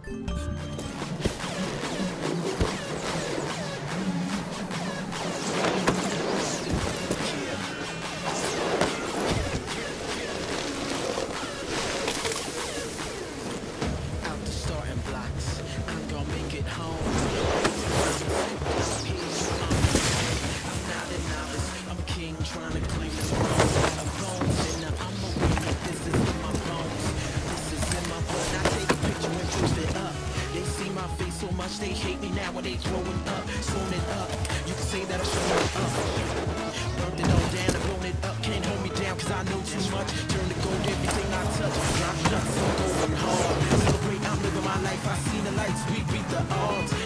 So much they hate me nowadays growing up, slowing it up. You can say that I'm showing up. Burned it all down, I blown it up. Can't hold me down cause I know too much. Turn to gold, everything I touch. Drop nuts, I'm going hard. Celebrate, I'm living my life. I seen the lights, we beat the odds.